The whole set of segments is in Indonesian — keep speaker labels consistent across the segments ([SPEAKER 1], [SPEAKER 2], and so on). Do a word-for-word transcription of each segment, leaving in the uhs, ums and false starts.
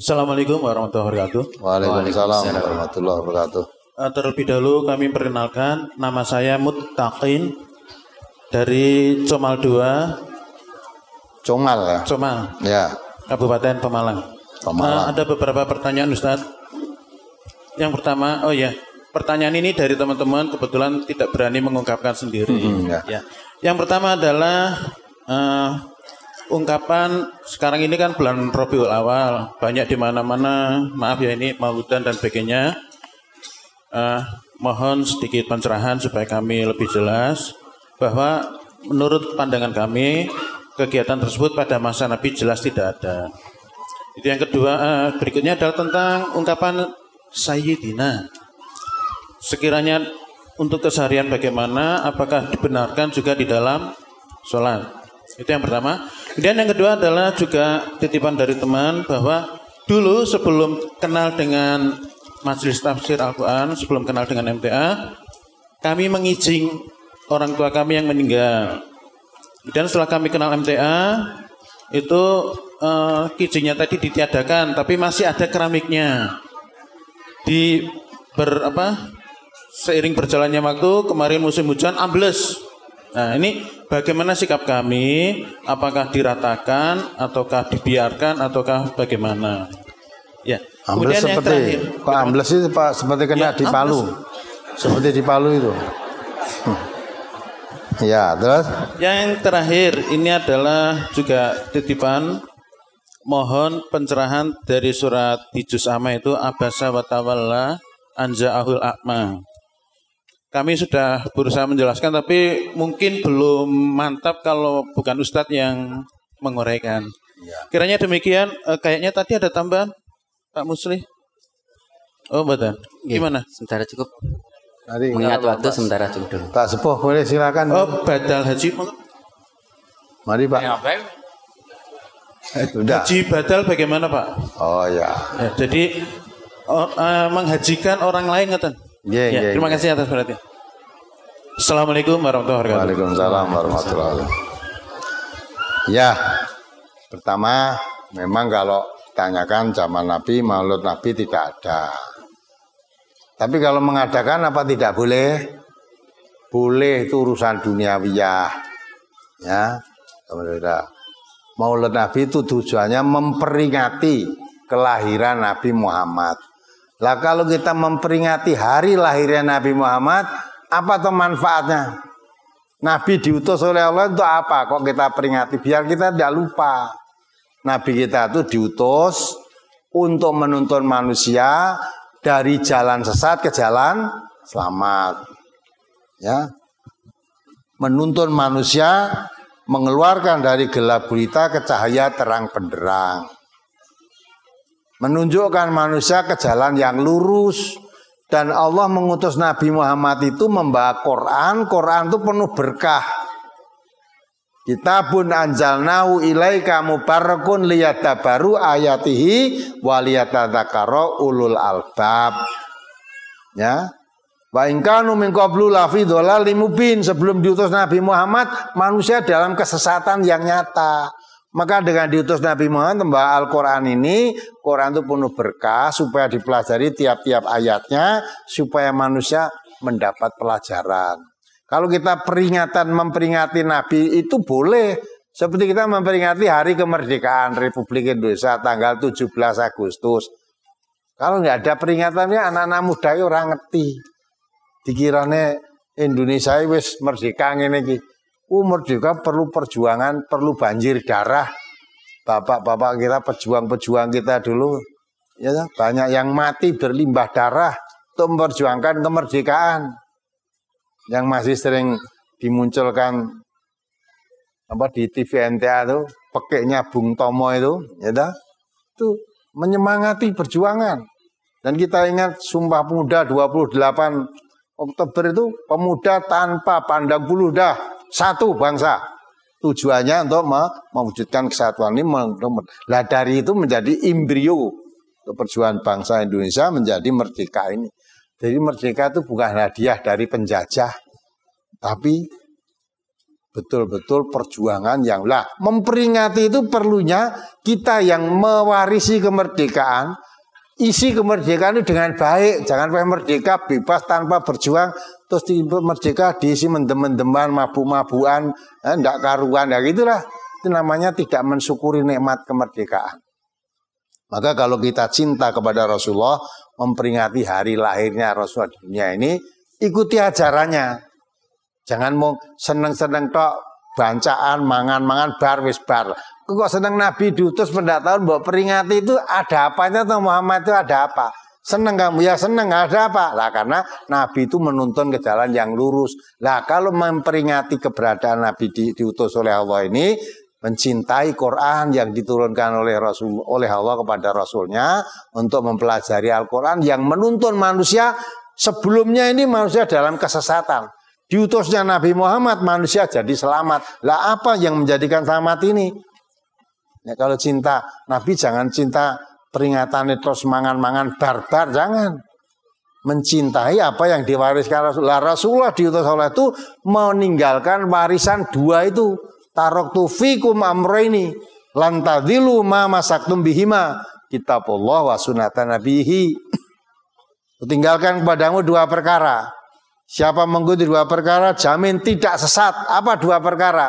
[SPEAKER 1] Assalamualaikum warahmatullahi wabarakatuh.
[SPEAKER 2] Waalaikumsalam warahmatullahi wabarakatuh.
[SPEAKER 1] Uh, terlebih dahulu kami perkenalkan, nama saya Muttaqin dari Comal dua.
[SPEAKER 2] Comal ya?
[SPEAKER 1] Comal.
[SPEAKER 2] Ya.
[SPEAKER 1] Kabupaten Pemalang.
[SPEAKER 2] Pemalang.
[SPEAKER 1] Uh, ada beberapa pertanyaan Ustadz. Yang pertama, oh ya, pertanyaan ini dari teman-teman kebetulan tidak berani mengungkapkan sendiri.
[SPEAKER 2] Hmm, ya.
[SPEAKER 1] Ya. Yang pertama adalah uh, ungkapan sekarang ini kan bulan Rabiul Awal, banyak di mana-mana, maaf ya ini maulidan dan sebagainya. Uh, mohon sedikit pencerahan supaya kami lebih jelas bahwa menurut pandangan kami kegiatan tersebut pada masa Nabi jelas tidak ada. Itu yang kedua, uh, berikutnya adalah tentang ungkapan Sayyidina. Sekiranya untuk keseharian bagaimana, apakah dibenarkan juga di dalam sholat? Itu yang pertama. Kemudian yang kedua adalah juga titipan dari teman bahwa dulu sebelum kenal dengan majelis tafsir Al-Quran, sebelum kenal dengan M T A, kami mengijing orang tua kami yang meninggal. Dan setelah kami kenal M T A, itu uh, kijingnya tadi ditiadakan, tapi masih ada keramiknya. Di ber apa? Seiring berjalannya waktu, kemarin musim hujan ambles. Nah ini bagaimana sikap kami, apakah diratakan, ataukah dibiarkan, ataukah bagaimana? Ya.
[SPEAKER 2] Ambles
[SPEAKER 1] Kemudian
[SPEAKER 2] seperti,
[SPEAKER 1] yang
[SPEAKER 2] Pak ambles itu Pak seperti kena
[SPEAKER 1] ya,
[SPEAKER 2] di Palu,
[SPEAKER 1] ambles.
[SPEAKER 2] Seperti di Palu itu. Ya, terus?
[SPEAKER 1] Yang terakhir ini adalah juga titipan, mohon pencerahan dari surat di Juz Amma itu Abasa wa tawalla anja'ahul a'ma. Kami sudah berusaha menjelaskan tapi mungkin belum mantap kalau bukan Ustadz yang menguraikan. Ya. Kiranya demikian, eh, kayaknya tadi ada tambahan Pak Musli. Oh betul. Gimana?
[SPEAKER 3] Ya, sementara cukup.
[SPEAKER 2] Nanti
[SPEAKER 3] mengingat waktu sementara cukup dulu.
[SPEAKER 2] Pak Sepuh boleh silakan.
[SPEAKER 1] Oh badal haji. Mari
[SPEAKER 2] Pak.
[SPEAKER 1] Sudah. Haji badal bagaimana Pak?
[SPEAKER 2] Oh ya.
[SPEAKER 1] Ya jadi oh, uh, menghajikan orang lain ngeten.
[SPEAKER 2] Yeah,
[SPEAKER 1] ya,
[SPEAKER 2] yeah,
[SPEAKER 1] terima
[SPEAKER 2] yeah.
[SPEAKER 1] kasih atas perhatian. Assalamualaikum warahmatullahi wabarakatuh.
[SPEAKER 2] Waalaikumsalam warahmatullahi wabarakatuh. Ya, pertama memang kalau tanyakan zaman Nabi, maulud Nabi tidak ada. Tapi kalau mengadakan apa tidak boleh? Boleh, itu urusan duniawiyah. Ya, teman-teman. Maulud Nabi itu tujuannya memperingati kelahiran Nabi Muhammad. Lah kalau kita memperingati hari lahirnya Nabi Muhammad, apa tuh manfaatnya? Nabi diutus oleh Allah untuk apa? Kok kita peringati? Biar kita tidak lupa. Nabi kita itu diutus untuk menuntun manusia dari jalan sesat ke jalan selamat. Ya. Menuntun manusia mengeluarkan dari gelap gulita ke cahaya terang benderang. Menunjukkan manusia ke jalan yang lurus. Dan Allah mengutus Nabi Muhammad itu membawa Quran. Quran itu penuh berkah. Kitabun anjalnahu ilaika mubarakun liyadabaru ayatihi waliyatadzakara ulul albab. Ya. Wa in kanu min qablu lafi dhalalim mubin. Sebelum diutus Nabi Muhammad, manusia dalam kesesatan yang nyata. Maka dengan diutus Nabi Muhammad membawa Al-Quran ini, Quran itu penuh berkah supaya dipelajari tiap-tiap ayatnya, supaya manusia mendapat pelajaran. Kalau kita peringatan memperingati Nabi itu boleh, seperti kita memperingati hari kemerdekaan Republik Indonesia tanggal tujuh belas Agustus. Kalau nggak ada peringatannya, anak-anak muda orang ngerti. Dikirane Indonesia wis merdeka ngene iki. Uh, merdeka perlu perjuangan, perlu banjir darah. Bapak-bapak kita, pejuang-pejuang kita dulu, ya, banyak yang mati berlimbah darah untuk memperjuangkan kemerdekaan. Yang masih sering dimunculkan apa di T V N T A itu, pekeknya Bung Tomo itu, ya, itu menyemangati perjuangan. Dan kita ingat Sumpah Pemuda dua puluh delapan Oktober itu, pemuda tanpa pandang bulu dah. Satu bangsa, tujuannya untuk mewujudkan kesatuan ini. Lah dari itu menjadi embrio untuk perjuangan bangsa Indonesia menjadi merdeka ini. Jadi merdeka itu bukan hadiah dari penjajah, tapi betul-betul perjuangan yang lah. Memperingati itu perlunya kita yang mewarisi kemerdekaan, isi kemerdekaan itu dengan baik. Jangan sampai merdeka bebas tanpa berjuang, terus di merdeka diisi mendem-mendeman, mabuk-mabukan, enggak karuan, ya gitulah. Itu namanya tidak mensyukuri nikmat kemerdekaan. Maka kalau kita cinta kepada Rasulullah, memperingati hari lahirnya Rasulullah di dunia ini, ikuti ajarannya. Jangan mau seneng-seneng tok, bancaan, mangan-mangan, bar, wis bar. Kok seneng Nabi diutus pendak tahun, mbok peringati itu ada apanya atau Muhammad itu ada apa? Seneng kamu? Ya seneng, ada apa? Lah karena Nabi itu menuntun ke jalan yang lurus. Lah kalau memperingati keberadaan Nabi di, diutus oleh Allah ini, mencintai Quran yang diturunkan oleh Rasul, oleh Allah kepada Rasulnya, untuk mempelajari Al-Quran yang menuntun manusia, sebelumnya ini manusia dalam kesesatan. Diutusnya Nabi Muhammad, manusia jadi selamat. Lah apa yang menjadikan selamat ini? Ya, kalau cinta Nabi jangan cinta peringatan terus mangan-mangan barbar, jangan. Mencintai apa yang diwariskan Rasulullah. Rasulullah diutus oleh itu meninggalkan warisan dua itu. Taraktu fikum amrayni lan tadillu ma masaktum bihima, kitabullah wa sunnatan nabihi. Tinggalkan kepadamu dua perkara. Siapa mengikuti dua perkara jamin tidak sesat. Apa dua perkara?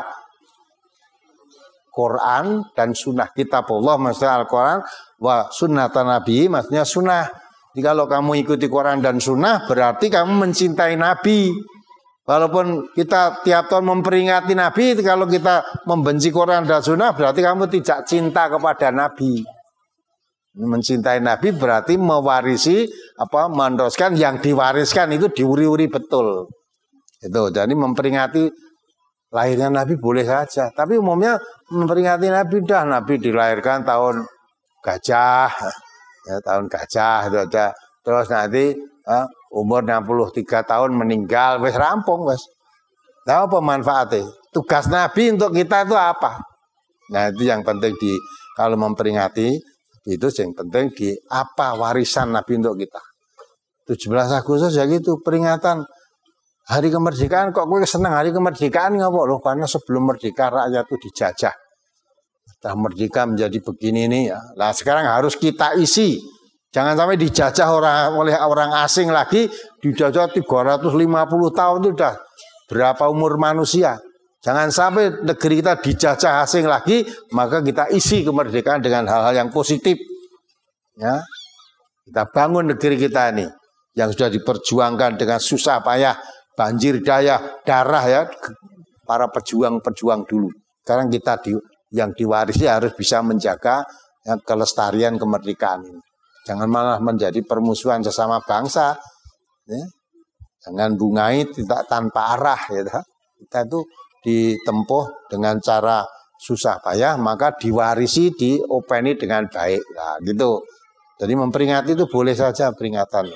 [SPEAKER 2] Quran dan sunnah. Kitabullah maksudnya Al-Quran, wa sunnatan nabihi maksudnya sunnah. Jadi kalau kamu ikuti Quran dan sunnah berarti kamu mencintai Nabi. Walaupun kita tiap tahun memperingati Nabi, kalau kita membenci Quran dan sunnah berarti kamu tidak cinta kepada Nabi. Mencintai Nabi berarti mewarisi apa meneruskan yang diwariskan itu diuri-uri betul. Itu jadi memperingati lahirnya Nabi boleh saja, tapi umumnya memperingati Nabi dah Nabi dilahirkan tahun gajah, ya, tahun gajah itu aja. Terus nanti eh, umur enam puluh tiga tahun meninggal, wes rampung wes. Tahu apa manfaatnya? Tugas Nabi untuk kita itu apa? Nah itu yang penting di kalau memperingati. Itu yang penting di apa warisan Nabi untuk kita. tujuh belas Agustus ya gitu, peringatan hari kemerdekaan. Kok gue seneng hari kemerdekaan ngapa loh? Karena sebelum merdeka rakyat itu dijajah. Setelah merdeka menjadi begini nih ya. Nah sekarang harus kita isi. Jangan sampai dijajah orang oleh orang asing lagi, dijajah tiga ratus lima puluh tahun itu udah berapa umur manusia. Jangan sampai negeri kita dijajah asing lagi, maka kita isi kemerdekaan dengan hal-hal yang positif. Ya, kita bangun negeri kita ini yang sudah diperjuangkan dengan susah payah, banjir daya, darah ya, para pejuang-pejuang dulu. Sekarang kita di, yang diwarisi harus bisa menjaga ya, kelestarian kemerdekaan ini. Jangan malah menjadi permusuhan sesama bangsa. Ya. Jangan bungai tidak tanpa arah. Ya. Kita itu ditempuh dengan cara susah payah, maka diwarisi, diopeni dengan baik. Nah, gitu. Jadi memperingati itu boleh saja peringatan.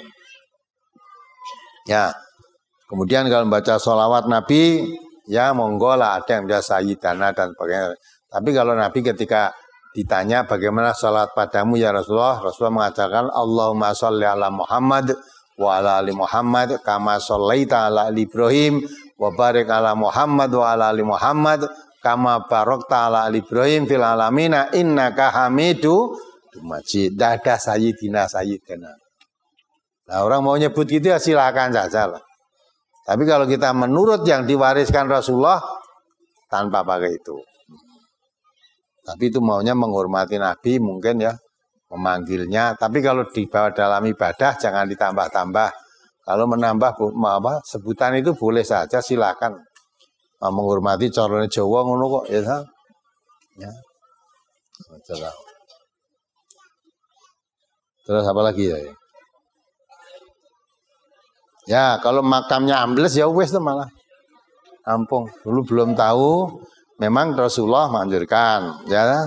[SPEAKER 2] Ya. Kemudian kalau membaca sholawat Nabi, ya monggo lah ada yang biasa sayyidana dan sebagainya. Tapi kalau Nabi ketika ditanya bagaimana sholawat padamu ya Rasulullah, Rasulullah mengatakan Allahumma sholli ala Muhammad wa ala ali Muhammad kama shollaita ala ali Ibrahim wa barik ala Muhammad wa ala ali Muhammad kama barakta ala ali Ibrahim fil alamina innaka hamidu majid. Dada sayyidina sayyidina. Nah orang mau nyebut gitu ya silakan saja lah. Tapi kalau kita menurut yang diwariskan Rasulullah tanpa pakai itu. Tapi itu maunya menghormati Nabi mungkin ya, memanggilnya. Tapi kalau dibawa dalam ibadah jangan ditambah-tambah. Kalau menambah apa, sebutan itu boleh saja, silakan. Menghormati corone Jawa ngono kok ya. Ya. Terus apa lagi ya? Ya, kalau makamnya ambles ya wes tuh malah. Ampung. Dulu belum tahu, memang Rasulullah menganjurkan, ya.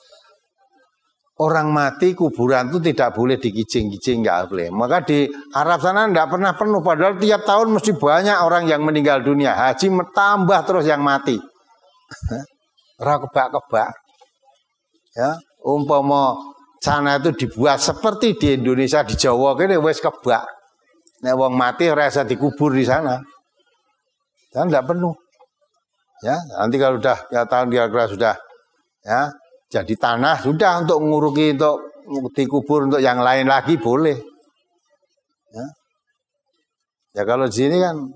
[SPEAKER 2] Orang mati kuburan itu tidak boleh dikicing-kicing, nggak boleh. Maka di Arab sana tidak pernah penuh. Padahal tiap tahun mesti banyak orang yang meninggal dunia. Haji tambah terus yang mati. Rakebak-kebak. Ya, umpama sana itu dibuat seperti di Indonesia, di Jawa kene wis kebak. Nek wong mati ora bisa dikubur di sana. Dan tidak penuh. Ya, nanti kalau sudah ya tahun kira-kira sudah ya jadi tanah sudah untuk nguruki untuk dikubur untuk yang lain lagi boleh. Ya, ya kalau di sini kan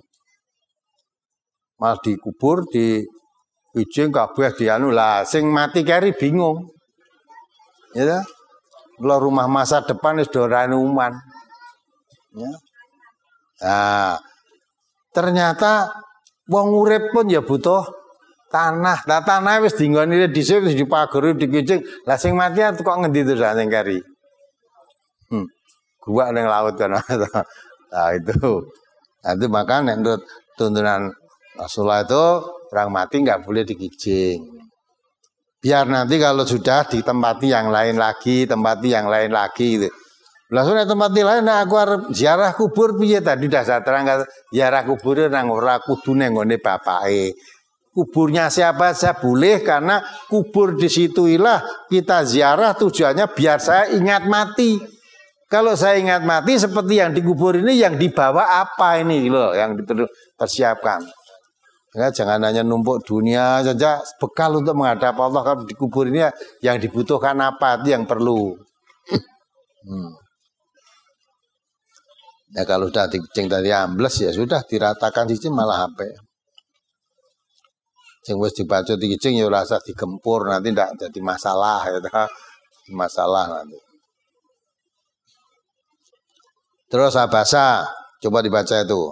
[SPEAKER 2] malah dikubur di ujung kabeh dianu lah sing mati kari bingung. Ya. Kalau rumah masa depan wis dorane uman. Ya. Nah, ternyata wong urip pun ya butuh tanah. Lah tanah wis dinggoni dhisik wis dipageri dikicing. Lah sing mati kok ngendi to sing kari? Hmm. Gua ning laut kan. Nah itu. Nah, itu maka menurut tuntunan Rasulullah itu orang mati nggak boleh dikicing. Biar nanti kalau sudah ditempati yang lain lagi, tempati yang lain lagi gitu. Langsung tempati lain, nah aku harap ziarah kubur piye tadi dah saya terangkan ziarah kubur nang ora kudu nang ngone bapake. Kuburnya siapa saja boleh karena kubur di situilah kita ziarah tujuannya biar saya ingat mati. Kalau saya ingat mati seperti yang dikubur ini yang dibawa apa ini loh yang dipersiapkan. Ya, jangan hanya numpuk dunia saja bekal untuk menghadap Allah. Kalau dikubur ini yang dibutuhkan apa itu yang perlu. Hmm. Ya kalau sudah dikicing tadi ambles ya sudah diratakan dicing malah H P. Sing wis dibaca dikicing ya rasa digempur nanti ndak jadi masalah ya masalah nanti. Terus abasa coba dibaca itu.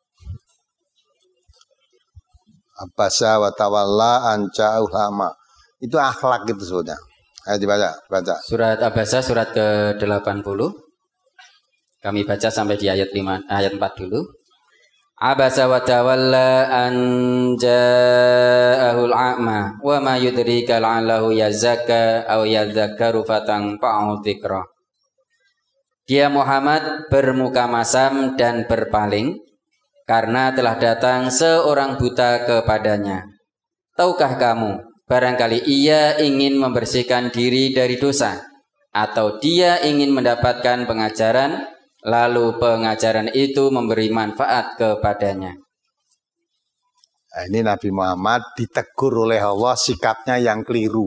[SPEAKER 2] Abasa wa tawalla anca ulama. Itu akhlak itu sebutnya. Ayo dibaca, baca.
[SPEAKER 3] Surat Abasa surat ke delapan puluh. Kami baca sampai di ayat lima, ayat empat dulu. Abasa wa tawalla an ja'ahul a'ma wa ma yudrika la'allahu yazakka aw yadzakkaru fatanfa'u dzikra. Dia Muhammad bermuka masam dan berpaling karena telah datang seorang buta kepadanya. Tahukah kamu, barangkali ia ingin membersihkan diri dari dosa, atau dia ingin mendapatkan pengajaran, lalu pengajaran itu memberi manfaat kepadanya.
[SPEAKER 2] Nah, ini Nabi Muhammad ditegur oleh Allah sikapnya yang keliru.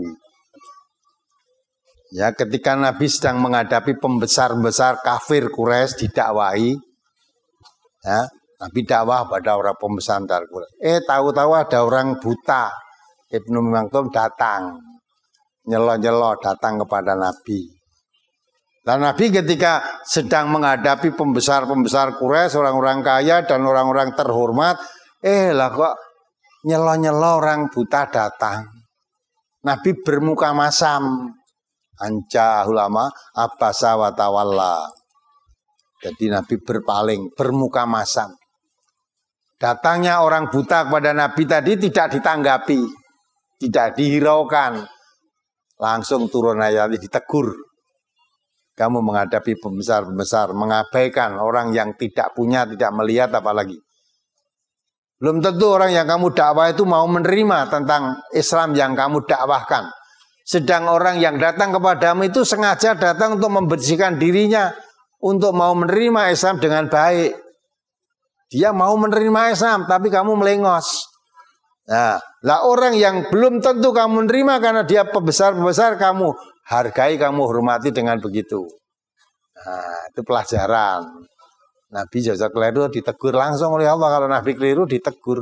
[SPEAKER 2] Ya, ketika Nabi sedang menghadapi pembesar-besar kafir Quraisy didakwahi, ya, Nabi dakwah pada orang pembesar Quraisy. Eh tahu-tahu ada orang buta Ibnu Maktum datang, nyelo-nyelo datang kepada Nabi. Dan Nabi ketika sedang menghadapi pembesar-pembesar Quraisy, orang-orang kaya dan orang-orang terhormat, eh lah kok nyelo-nyelo orang buta datang. Nabi bermuka masam. Anca ulama abasa wa tawalla. Jadi Nabi berpaling, bermuka masam. Datangnya orang buta kepada Nabi tadi tidak ditanggapi, tidak dihiraukan. Langsung turun ayat ditegur. Kamu menghadapi pembesar-pembesar, mengabaikan orang yang tidak punya, tidak melihat apalagi. Belum tentu orang yang kamu dakwah itu mau menerima tentang Islam yang kamu dakwahkan. Sedang orang yang datang kepadamu itu sengaja datang untuk membersihkan dirinya, untuk mau menerima Islam dengan baik. Dia mau menerima Islam, tapi kamu melengos. Nah, lah orang yang belum tentu kamu menerima karena dia pembesar-pembesar, kamu hargai, kamu hormati dengan begitu. Nah, itu pelajaran. Nabi jasa keliru ditegur langsung oleh Allah. Kalau Nabi keliru ditegur.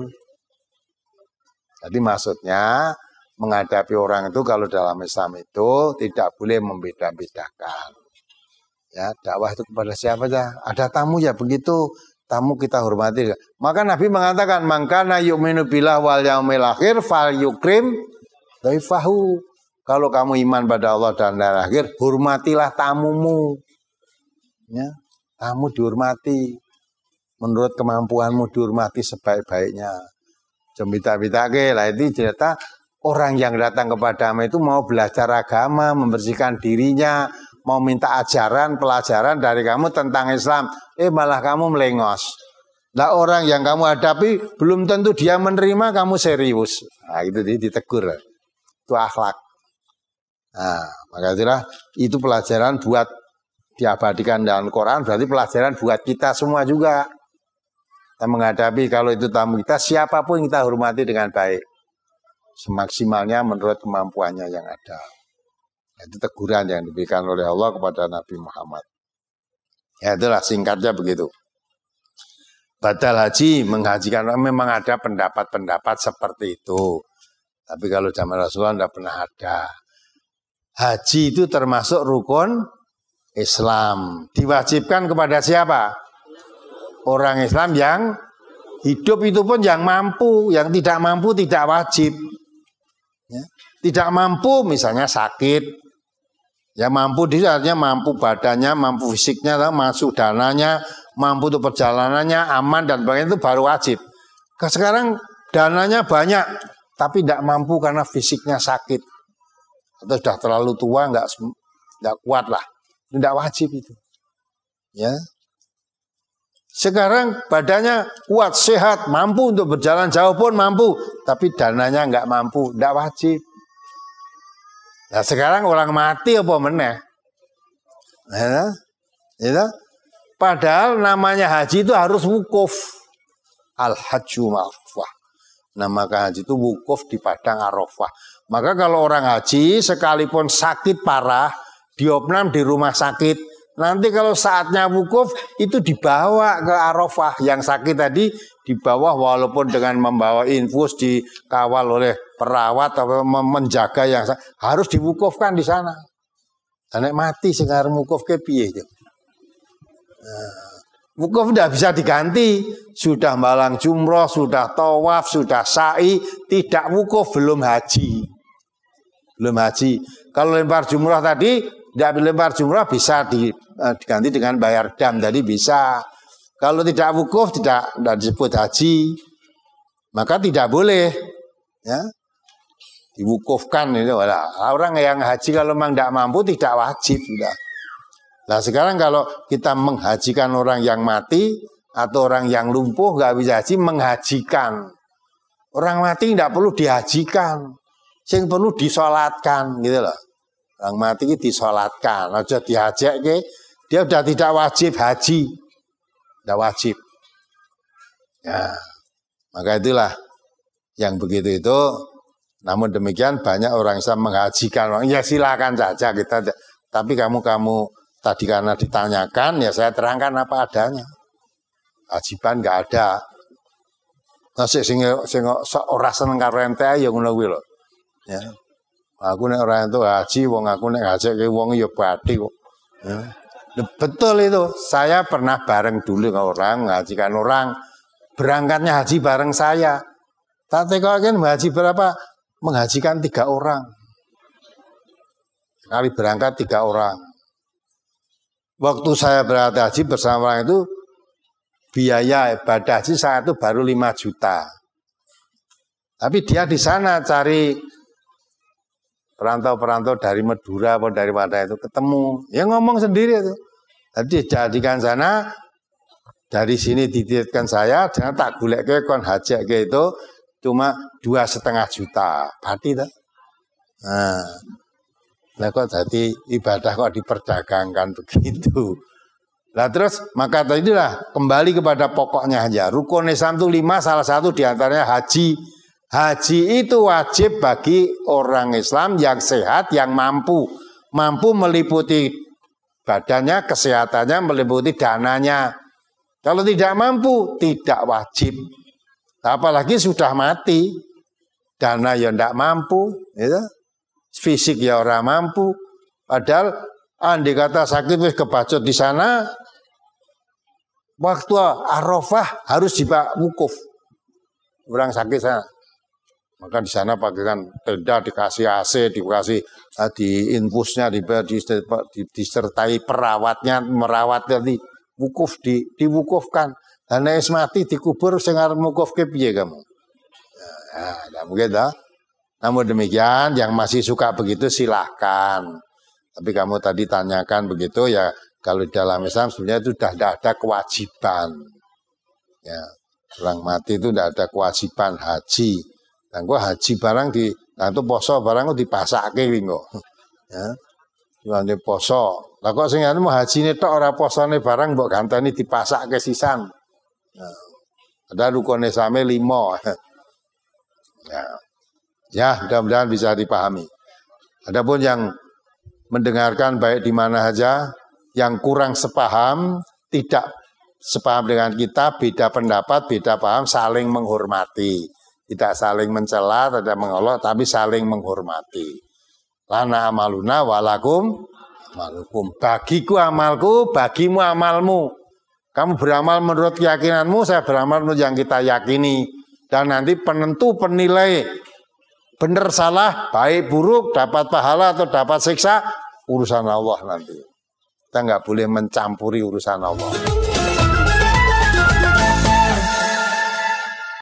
[SPEAKER 2] Jadi maksudnya menghadapi orang itu kalau dalam Islam itu tidak boleh membeda-bedakan. Ya, dakwah itu kepada siapa saja. Ada tamu ya begitu, tamu kita hormati. Maka Nabi mengatakan, "Mangkana yu'minu billah wal yaumil akhir fal yukrim dhaifahu." Kalau kamu iman pada Allah dan hari akhir, hormatilah tamumu. Ya, tamu dihormati. Menurut kemampuanmu dihormati sebaik-baiknya. Jembita-bitake lah itu cerita orang yang datang kepadamu itu mau belajar agama, membersihkan dirinya, mau minta ajaran, pelajaran dari kamu tentang Islam. Eh malah kamu melengos. Nah orang yang kamu hadapi belum tentu dia menerima, kamu serius. Nah itu ditegur. Itu akhlak. Nah makanya itu pelajaran buat diabadikan dalam Quran, berarti pelajaran buat kita semua juga. Kita menghadapi kalau itu tamu kita, siapapun kita hormati dengan baik. semaksimalnya menurut kemampuannya yang ada. Itu teguran yang diberikan oleh Allah kepada Nabi Muhammad. Ya itulah singkatnya begitu. Badal haji menghajikan, memang ada pendapat-pendapat seperti itu. Tapi kalau zaman Rasulullah tidak pernah ada. Haji itu termasuk rukun Islam. Diwajibkan kepada siapa? Orang Islam yang hidup, itu pun yang mampu. Yang tidak mampu tidak wajib. Ya. Tidak mampu misalnya sakit. Ya mampu di artinya mampu badannya, mampu fisiknya, masuk dananya, mampu untuk perjalanannya, aman dan sebagainya, itu baru wajib. Sekarang dananya banyak, tapi tidak mampu karena fisiknya sakit. Atau sudah terlalu tua, nggak nggak kuat lah. Tidak wajib itu. Ya. Sekarang badannya kuat, sehat, mampu untuk berjalan jauh pun mampu, tapi dananya nggak mampu, tidak wajib. Nah sekarang orang mati apa meneh? Ya, ya. Padahal namanya haji itu harus wukuf. Al-hajju ma'rufah. Nama haji itu wukuf di padang Arafah. Maka kalau orang haji sekalipun sakit parah, diopnam di rumah sakit, nanti kalau saatnya wukuf itu dibawa ke Arafah. Yang sakit tadi dibawa walaupun dengan membawa infus, dikawal oleh perawat atau menjaga yang harus diwukufkan di sana. Nek mati sekarang wukuf ke piye? Nah, wukuf tidak bisa diganti. Sudah malang jumroh, sudah tawaf, sudah sa'i, tidak wukuf, belum haji. Belum haji. Kalau lempar jumroh tadi, tidak lempar jumroh bisa diganti dengan bayar dam, jadi bisa. Kalau tidak wukuf tidak, tidak disebut haji, maka tidak boleh, ya, diwukufkan itu. Orang yang haji kalau memang tidak mampu tidak wajib sudah. Nah sekarang kalau kita menghajikan orang yang mati atau orang yang lumpuh nggak bisa haji, menghajikan orang mati tidak perlu dihajikan, yang perlu disolatkan gitu loh. Orang mati itu disolatkan, aja dihajak ke, dia sudah tidak wajib haji. Tidak wajib. Ya, maka itulah yang begitu itu. Namun demikian banyak orang Islam menghajikan orang. Ya silakan saja kita. Tapi kamu kamu tadi karena ditanyakan, ya saya terangkan apa adanya. Hajiban nggak ada. Nasi sing sing ora seneng karo ente ya ngono kuwi lho. Ya. Aku nek ora entuk haji, wong aku nek ngajake wong ya badhe kok. Ya. Betul itu, saya pernah bareng dulu ke orang, menghajikan orang, berangkatnya haji bareng saya. Tak tekokin haji berapa? Menghajikan tiga orang. Kali berangkat tiga orang. Waktu saya berangkat haji bersama orang itu, biaya ibadah haji saya itu baru lima juta. Tapi dia di sana cari perantau-perantau dari Madura atau dari mana itu ketemu, ya ngomong sendiri itu. Jadi jadikan sana, dari sini dititipkan saya, jangan tak gulek ke kon hajak ke itu cuma dua setengah juta, berarti tak? Nah, lah kok jadi ibadah kok diperdagangkan begitu. Nah terus maka tadilah kembali kepada pokoknya aja. Rukun Islam itu lima, salah satu diantaranya haji. Haji itu wajib bagi orang Islam yang sehat, yang mampu. Mampu meliputi badannya, kesehatannya, meliputi dananya. Kalau tidak mampu, tidak wajib. Apalagi sudah mati. Dana ya tidak mampu. Ya. Fisik ya orang mampu. Padahal andai kata sakit wis kebacut di sana, waktu Arafah harus dibawa wukuf. Orang sakit sana. Maka di sana pakaikan tenda, dikasih A C, dikasih uh, di infusnya, di, di, di, disertai perawatnya, merawatnya di wukuf, di, diwukufkan. Dan es mati dikubur sing arep wukuf ke piye kamu? Nah, nah mungkin dah. Namun demikian, yang masih suka begitu silahkan. Tapi kamu tadi tanyakan begitu ya, kalau dalam Islam sebenarnya itu sudah tidak ada kewajiban. Ya, orang mati itu tidak ada kewajiban haji. Nah, gua haji barang di, nah itu poso barang itu dipasake kok. Ya, di poso. Lah kok sing anu mau haji tok ora posone barang mbok ganteni dipasake sisan. Nah, ada rukun Islame lima. Ya. Ya, mudah-mudahan bisa dipahami. Adapun yang mendengarkan baik di mana saja, yang kurang sepaham, tidak sepaham dengan kita, beda pendapat, beda paham, saling menghormati. Tidak saling mencela, tidak mengolok, tapi saling menghormati. Lana amaluna walakum amalukum. Bagiku amalku, bagimu amalmu. Kamu beramal menurut keyakinanmu, saya beramal menurut yang kita yakini. Dan nanti penentu penilai benar salah, baik buruk, dapat pahala atau dapat siksa, urusan Allah nanti. Kita nggak boleh mencampuri urusan Allah.